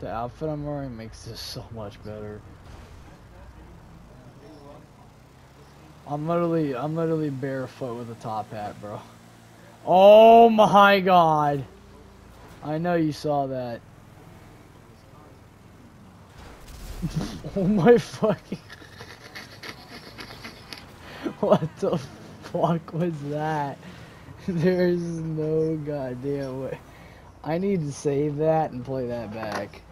The outfit I'm wearing makes this so much better. I'm literally barefoot with a top hat, bro. Oh my god. I know you saw that. Oh my fucking... What the fuck was that? There's no goddamn way. I need to save that and play that back.